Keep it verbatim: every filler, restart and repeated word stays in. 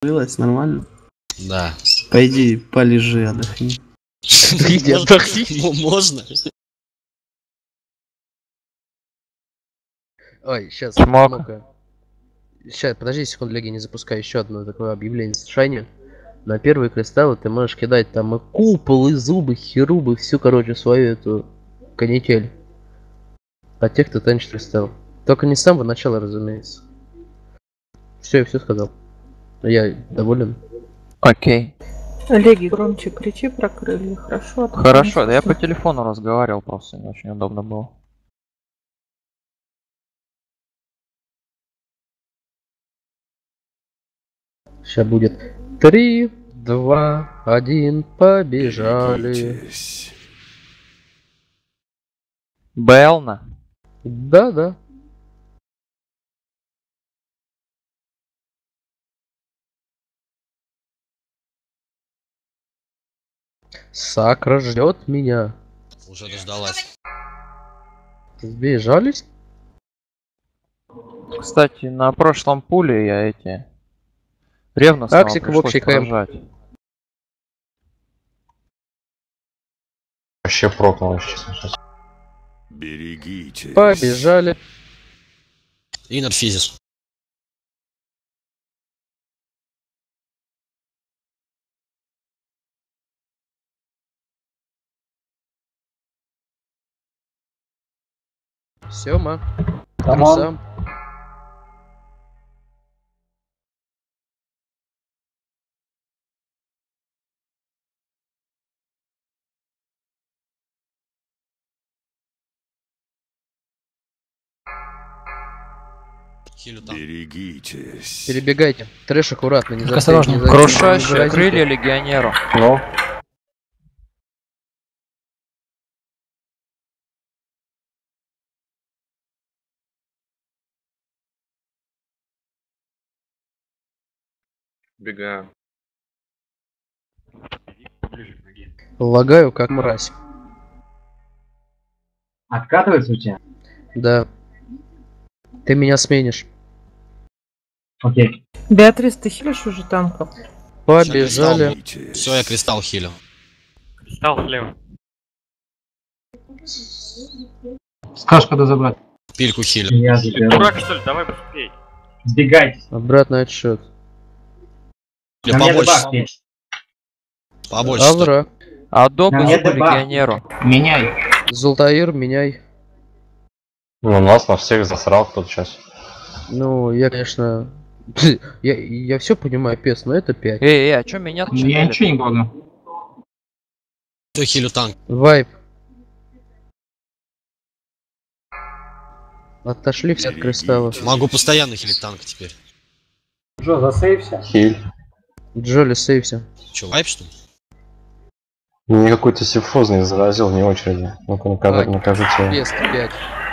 Ложилась нормально? Да. Пойди, полежи, отдохни. Иди отдохни. Можно? Ой, сейчас, Смог. ну-ка. Сейчас, подожди секунду, Леги, не запускай еще одно такое объявление сошения. На первые кристаллы ты можешь кидать там и купол, и зубы, херубы, всю, короче, свою эту канитель. От тех, кто танчит кристалл. Только не с самого начала, разумеется. Все, я все сказал. Я доволен. Окей. Леги, громче кричи про крылья, хорошо? Хорошо, да я по телефону разговаривал, просто не очень удобно было. Сейчас будет три, два, один, побежали. Белна? Да, да. Сакра ждет меня. Уже дождалась. Сбежались? Кстати, на прошлом пуле я эти... Ревностного Аксик в пришлось общий КМ. поражать. Вообще прокнул, честно сейчас. Берегитесь. Побежали. Иннер физис. Сёма. Камон. Трусам. Хилю там. Берегитесь. Перебегайте. Трэш аккуратно, не Так, засейте, осторожно. не засейте, не Крушащие заразите. крылья легионеру. Ну, Бегаю. Лагаю как мразь. Откатывается у тебя? Да. Ты меня сменишь. Окей. Беатрис, ты хилишь уже танков? Побежали. Все, я кристалл хилю. Стал слева. Скажешь, когда забрать. Пильку хилю. Я заберу. Что ли? Давай быстрее. Сбегайте. Обратный отсчет. Или На мне побольше. дебаг есть. Побольше. что ли? Авра. Адоба На мне дебаг. легионеру. Меняй. Золотаир, меняй. ну нас на всех засрал кто-то сейчас. Ну, я, конечно... Я, я все понимаю, пес, но это пять. Эй, эй, а чё меня Я начинали? ничего не говорю. Все, хилю танк. Вайп. Отошли все от кристаллов. Могу постоянно хилить танк теперь. Джо, засейвся. Хиль. Джоли, сейвся. Че, вайп что ли? Мне какой-то сифозный заразил вне очереди. Ну-ка, накажи, Так. накажите его. Пест пять.